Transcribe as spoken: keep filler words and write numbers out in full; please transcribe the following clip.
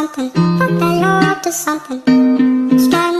something, but then you're up to something. Stand